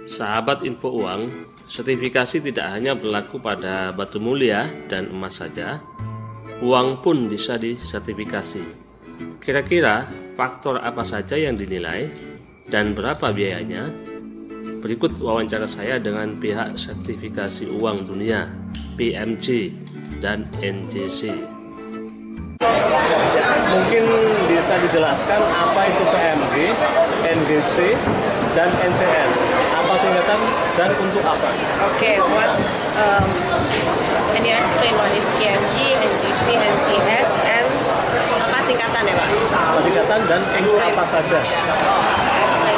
Sahabat info uang, sertifikasi tidak hanya berlaku pada batu mulia dan emas saja, uang pun bisa disertifikasi. Kira-kira faktor apa saja yang dinilai dan berapa biayanya? Berikut wawancara saya dengan pihak sertifikasi uang dunia, PMG dan NJC. Mungkin bisa dijelaskan apa itu PMG, NJC, dan NCS? Apa singkatan dan untuk apa? Okay, can you explain what is PMG, NGC, NCS, and apa singkatan ya Pak? Apa singkatan dan untuk apa saja? Explain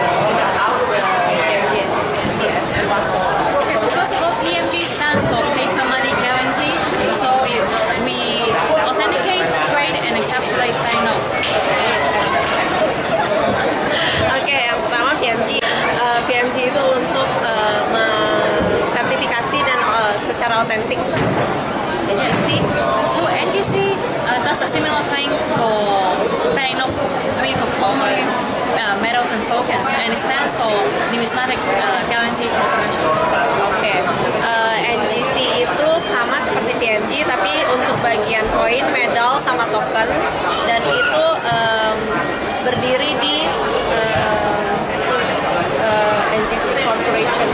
PMG, NGC, NCS, and what for? Okay, so first of all, PMG stands for Paper Money Guarantee. So we authenticate, grade, and encapsulate banknotes. Oke, yang pertama PMG. PMG itu untuk sertifikasi dan secara otentik. NGC. So NGC does a similar thing for banknotes, for coins, metals, and tokens, and it stands for Numismatic Guarantee Corporation. Oke, NGC itu sama seperti PMG, tapi untuk bagian koin, medal, sama token, dan itu berdiri di NGC Corporation,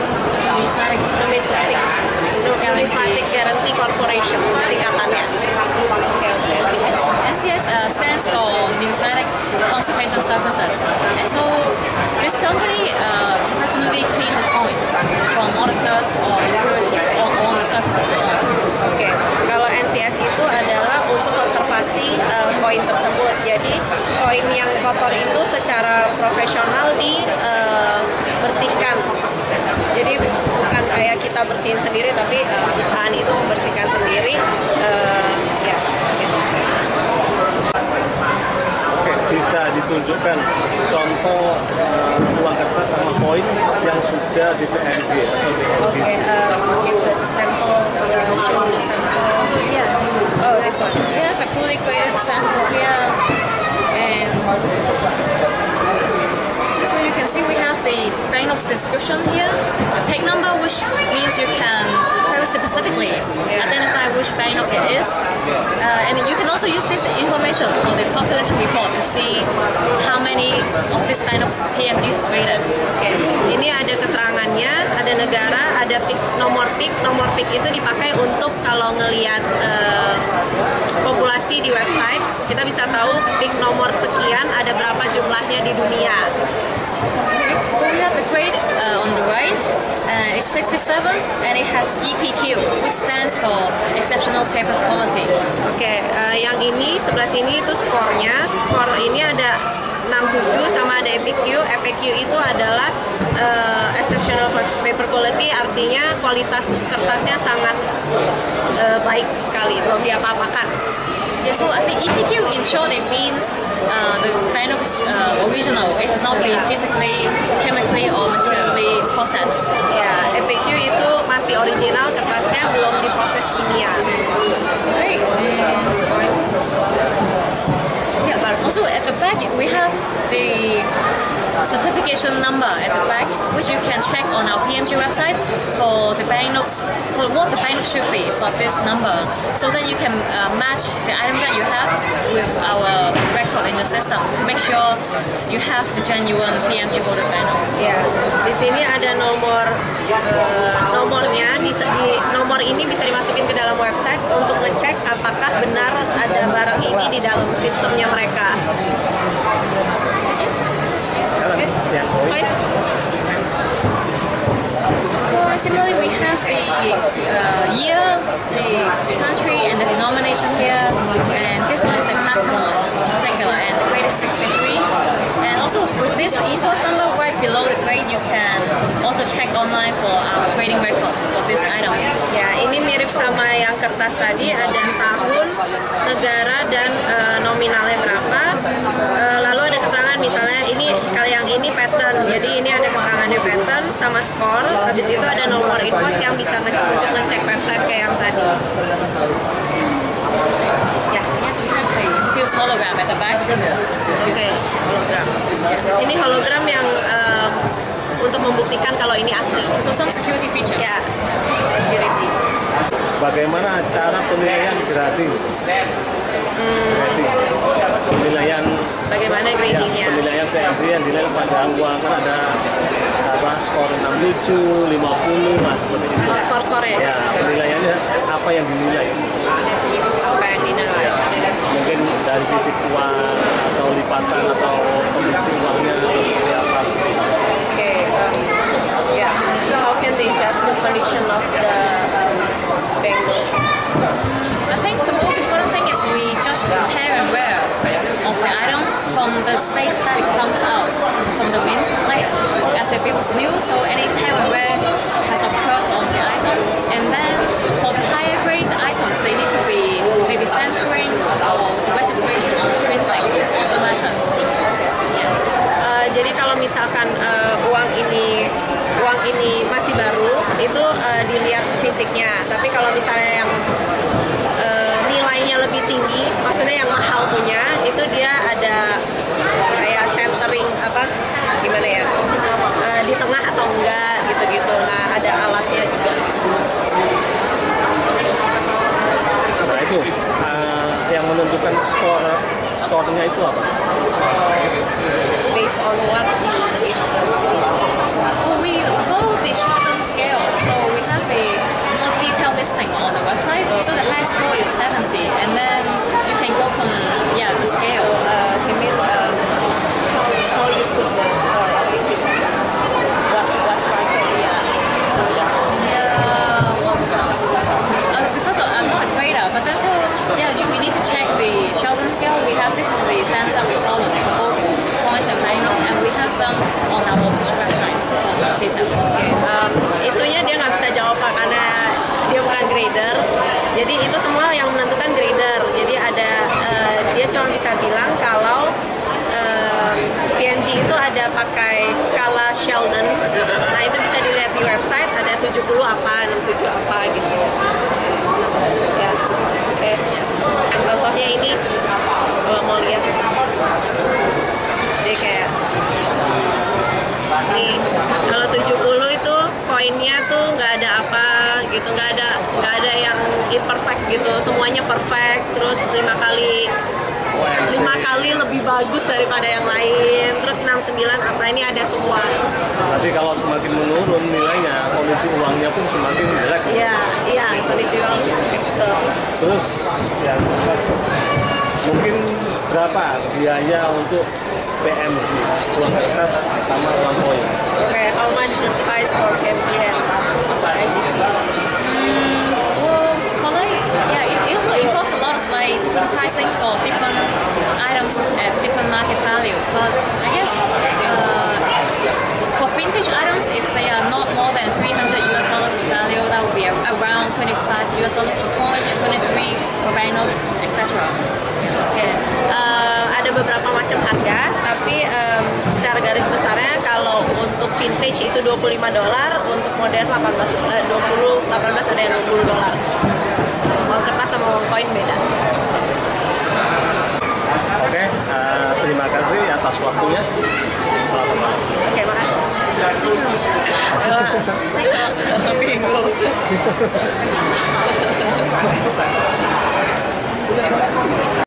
Numismatic Guarantee Corporation singkatannya. Okay. NCS stands for Numismatic Conservation Services, and so this company professionally clean the coins from all the dirt or impurities on the surface of the coin. Oke, kalau NCS itu adalah untuk konservasi koin tersebut. Jadi koin yang kotor itu secara profesional dibersihkan. Jadi bukan kayak kita bersihin sendiri, tapi perusahaan itu membersihkan sendiri. Oke, bisa ditunjukkan contoh uang kertas sama koin yang sudah di PMG atau di NGC? Okay, give the sample, show the sample. So yeah, Oh, this one. we have a fully graded sample here, and so you can see we have the banknotes description here, the peg number, which means you can very specifically identify which banknote it is, and you can also use this information for the population report to see how many of this banknote PMG is graded. Oke, ini ada keterangannya, ada negara, ada nomor PIK. Nomor PIK itu dipakai untuk kalau ngelihat populasi di website, kita bisa tahu PIK nomor sekian ada berapa jumlahnya di dunia. So we have the grade on the right, it's 67, and it has EPQ, which stands for Exceptional Paper Quality. Oke, yang ini sebelah sini itu skornya. Skor ini ada 67 sama ada EPQ. EPQ itu adalah Exceptional Paper Quality, artinya kualitas kertasnya sangat baik sekali, belum diapa-apakan. Yeah, so I think EPQ in short it means the banknote is original. It has not been physically, chemically, or materially processed. Ya, EPQ itu masih original, kertasnya belum diproses kimia. Great. Yeah, also at the back we have the certification number at the back, which you can check on our PMG website for the banknotes, for what the banknote should be for this number, so that you can match the item that you have with our record in the system to make sure you have the genuine PMG voted banknotes. Ya, di sini ada nomornya. Di nomor ini bisa dimasukin ke dalam website untuk ngecek apakah benar ada barang ini di dalam sistemnya mereka. Okay. Similarly, we have the year, the country, and the denomination here, and this one is a platinum one in particular, and the grade is 63. And also with this invoice number right below the grade, you can also check online for our grading record for this item. Ya, ini mirip sama yang kertas tadi, ada tahun, negara, dan nominalnya berapa. Lalu ada keterangan, misalnya ini kalau yang ini pattern, jadi ini ada keterangannya pattern sama skor. Habis itu ada nomor invoice yang bisa untuk ngecek website kayak yang tadi. Ya. Yes, we have the infused hologram at the back. Oke, hologram. Ini hologram yang untuk membuktikan kalau ini asli. So some security features. Ya, security. Bagaimana cara penilaian grading? Penilaian Bagaimana gradingnya? penilaian PMG yang dinilai pada uang kan ada skor 67, 50, nah seperti itu. Oh, skor-skornya? Ya, penilaiannya apa yang dinilai? Apa yang dinilai? Mungkin dari fisik uang atau lipatan atau kondisi uangnya atau seperti apa? Okay, yeah. So how can they judge the condition of the banknotes? I think the most important thing is we judge the tear and wear of the item from the stage that it comes out from the mint, like as if it was new. So any tear and wear has occurred on the item, and then for the higher grade items, they need to be maybe centering or the registration or print like two methods. Yes. Jadi kalau misalkan uang ini masih baru, itu dilihat fisiknya. Tapi kalau misalnya yang nilainya lebih tinggi, maksudnya yang mahal punya, itu dia ada kayak centering gimana ya, di tengah atau enggak gitu-gitu. Nah, ada alatnya juga. Nah itu yang menentukan skornya itu apa? Based on what is Well, we follow the Sheldon scale, so we have a more detailed listing on the website. So the high score is 70, and then you can go from the scale. you mean how you put the score at 67? What criteria? Yeah, well, because I'm not a trader, but then so we need to check the Sheldon scale. We have this is the standard that we follow for both coins and banknotes, and we have them on our official website for details. Itunya dia nggak bisa jawab Pak, karena dia bukan grader. Jadi itu semua yang menentukan grader. Jadi ada dia cuma bisa bilang kalau PNG itu ada pakai skala Sheldon. Nah itu bisa dilihat di website, ada 70 apa, 67 apa gitu. Ya, oke. Contohnya ini kalau mau lihat, dia kayak nih, kalau 70 itu poinnya tuh nggak ada apa gitu, nggak ada yang imperfect gitu, semuanya perfect. Terus 5 kali lebih bagus daripada yang lain. Terus 69 apa, ini ada semua. Berarti kalau semakin menurun nilainya, kondisi uangnya pun semakin jelek. Iya, kondisi uang gitu. Terus ya, mungkin berapa biaya untuk PMG, uang kertas sama uang koin? Okay, how much the price for PMG and IGC? Well, for it also involves a lot of different pricing for different items at different market values. But I guess for vintage items, if they are not more than $300 in value, that would be around $25 per coin and 23 for banknotes, etc. Okay. Ada beberapa macam harga, tapi secara garis besarnya kalau untuk vintage itu $25, untuk modern 18 ada yang $20. Uang kertas sama uang koin beda. Oke, terima kasih atas waktunya. Oke, makasih. Bingung.